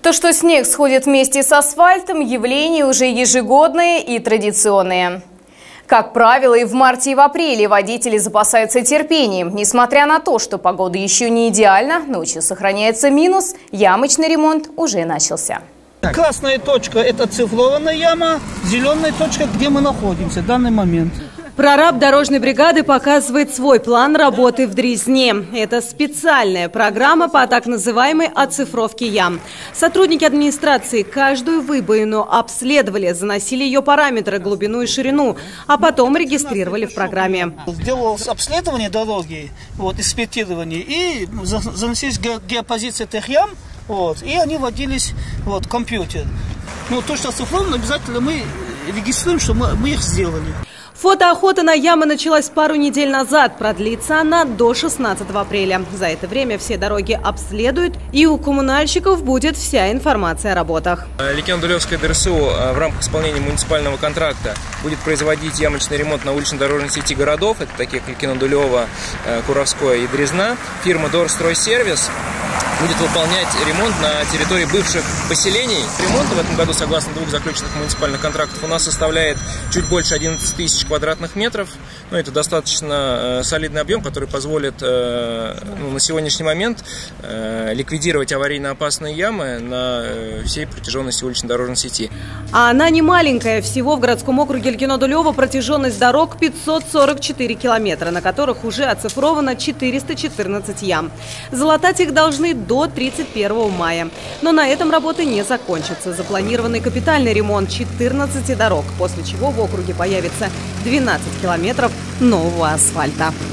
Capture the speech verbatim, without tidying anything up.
То, что снег сходит вместе с асфальтом, явление уже ежегодное и традиционное. Как правило, и в марте, и в апреле водители запасаются терпением. Несмотря на то, что погода еще не идеальна, ночью сохраняется минус, ямочный ремонт уже начался. Красная точка – это цифрованная яма, зеленая точка, где мы находимся в данный момент. Прораб дорожной бригады показывает свой план работы в Дрезне. Это специальная программа по так называемой оцифровке ям. Сотрудники администрации каждую выбоину обследовали, заносили ее параметры, глубину и ширину, а потом регистрировали в программе. Делалось обследование дороги, вот, инспектирование, и заносились геопозиции этих ям, вот, и они вводились вот, в компьютер. Ну, то, что оцифровано, обязательно мы регистрируем, что мы, мы их сделали. Фотоохота на ямы началась пару недель назад. Продлится она до шестнадцатого апреля. За это время все дороги обследуют, и у коммунальщиков будет вся информация о работах. Ликино-Дулевская ДРСУ в рамках исполнения муниципального контракта будет производить ямочный ремонт на улично-дорожной сети городов. Это такие как Ликино-Дулево, Куровское и Дрезна. Фирма Дорстройсервис будет выполнять ремонт на территории бывших поселений. Ремонт в этом году, согласно двух заключенных муниципальных контрактов, у нас составляет чуть больше одиннадцати тысяч квадратных метров. Ну, это достаточно э, солидный объем, который позволит э, ну, на сегодняшний момент э, ликвидировать аварийно опасные ямы на э, всей протяженности улично-дорожной сети. А она не маленькая. Всего в городском округе Ликино-Дулево протяженность дорог пятьсот сорок четыре километра, на которых уже оцифровано четыреста четырнадцать ям. Залатать их должны до тридцать первого мая. Но на этом работы не закончатся. Запланированный капитальный ремонт четырнадцати дорог, после чего в округе появится двенадцать километров нового асфальта.